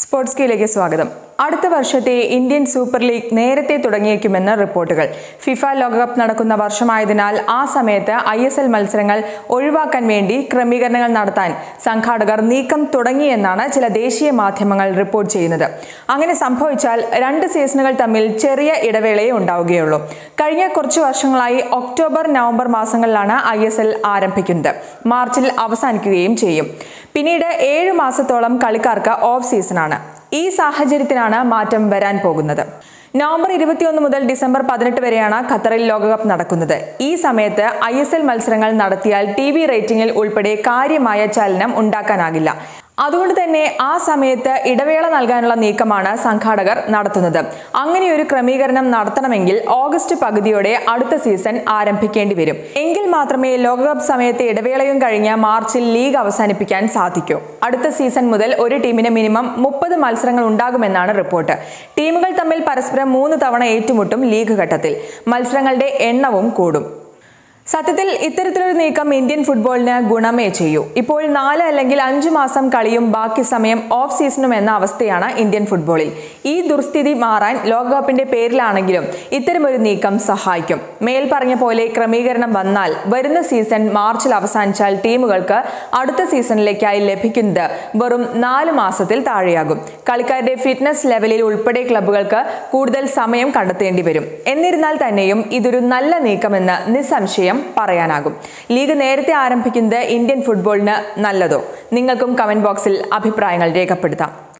sportsq സ്വാഗതം. അടുത്ത വർഷത്തെ ഇന്ത്യൻ സൂപ്പർ ലീഗ് നേരത്തെ തുടങ്ങിയേക്കുമെന്ന് റിപ്പോർട്ടുകൾ. ഫിഫ ലോകകപ്പ് നടക്കുന്ന വർഷമായതിനാൽ ആ സമയത്ത് ISL മത്സരങ്ങൾ ഒഴിവാക്കാൻ വേണ്ടി ക്രമീകരണങ്ങൾ നടത്താൻ സംഘാടകർ നീക്കം തുടങ്ങിയെന്നാണ് ചില ദേശീയ മാധ്യമങ്ങൾ റിപ്പോർട്ട് ചെയ്യുന്നത്. അങ്ങനെ സംഭവിച്ചാൽ 2 സീസണുകൾ തമ്മിൽ ചെറിയ ഇടവേളയെ ഉണ്ടാവുകയുള്ളൂ. കഴിഞ്ഞ കുറച്ച് വർഷങ്ങളായി ഒക്ടോബർ നവംബർ മാസങ്ങളിലാണ് ISL ആരംഭിക്കുന്നത്. മാർച്ചിൽ അവസാനിക്കുകയും ചെയ്യും. പിന്നീട് 7 മാസത്തോളം കളിക്കാർക്ക് ഓഫ് സീസണാണ്. ഈ സാഹചര്യത്തിലാണ് മാറ്റം വരാൻ പോകുന്നത്. നവംബർ 21 മുതൽ ഡിസംബർ 18 വരെയാണ് ഖത്തറിൽ ലോകകപ്പ് നടക്കുന്നത്. ഈ സമയത്ത് ISL മത്സരങ്ങൾ നടത്തിയാൽ TV റേറ്റിംഗിൽ ഉൾപ്പെടെ കാര്യമായ ചലനം ഉണ്ടാക്കാനാകില്ല. അതുകൊണ്ട് തന്നെ ആ സമയത്ത് ഇടവേള നൽകാനുള്ള നീക്കമാണ് സംഘാടകർ നടത്തുന്നത്. അങ്ങനെയൊരു ക്രമീകരണം നടത്തണമെങ്കിൽ ഓഗസ്റ്റ് പകുതിയോടെ അടുത്ത സീസൺ ആരംഭിക്കേണ്ടി വരും. എങ്കിൽ മാത്രമേ ലോകകപ്പ് സമയത്തെ ഇടവേളയും കഴിഞ്ഞ് മാർച്ചിൽ ലീഗ് അവസാനിപ്പിക്കാൻ സാധിക്കൂ. അടുത്ത സീസൺ മുതൽ ഒരു ടീമിന് മിനിമം 30 മത്സരങ്ങൾ ഉണ്ടാകുമെന്നാണ് റിപ്പോർട്ട്. ടീമുകൾ തമ്മിൽ പരസ്പരം 3 തവണ ഏറ്റുമുട്ടും. ലീഗ് ഘട്ടത്തിൽ മത്സരങ്ങളുടെ എണ്ണവും കൂടും. സത്യത്തിൽ ഇത്തരത്തിലൊരു നീക്കം ഇന്ത്യൻ ഫുട്ബോളിന് ഗുണമേ ചെയ്യൂ. ഇപ്പോൾ 4 അല്ലെങ്കിൽ 5 മാസം കളിയും ബാക്കി സമയം ഓഫ് സീസണും എന്ന അവസ്ഥയാണ് ഇന്ത്യൻ ഫുട്ബോളിൽ. ഈ ദുർസ്ഥിതി മാറാൻ ലോകകപ്പിന്റെ പേരിലാണെങ്കിലും ഇത്തരമൊരു നീക്കം സഹായിക്കും. മേൽ പറഞ്ഞ പോലെ ക്രമീകരണം വന്നാൽ വരുന്ന സീസൺ മാർച്ചിൽ അവസാനിച്ചാൽ ടീമുകൾക്ക് അടുത്ത സീസണിലേക്കായി ലഭിക്കുന്നത് വെറും 4 മാസത്തിൽ താഴെയാകും. കളിക്കാരുടെ ഫിറ്റ്നസ് ലെവലിൽ ഉൾപ്പെടെ ക്ലബ്ബുകൾക്ക് കൂടുതൽ സമയം കണ്ടെത്തേണ്ടി വരും. എന്നിരുന്നാൽ തന്നെയും ഇതൊരു നല്ല നീക്കമെന്ന് നിസ്സംശയം പറയാനാകും. ലീഗ് നേരത്തെ ആരംഭിക്കുന്നത് ഇന്ത്യൻ ഫുട്ബോളിന് നല്ലതോ? നിങ്ങൾക്കും കമന്റ് ബോക്സിൽ അഭിപ്രായങ്ങൾ രേഖപ്പെടുത്താം.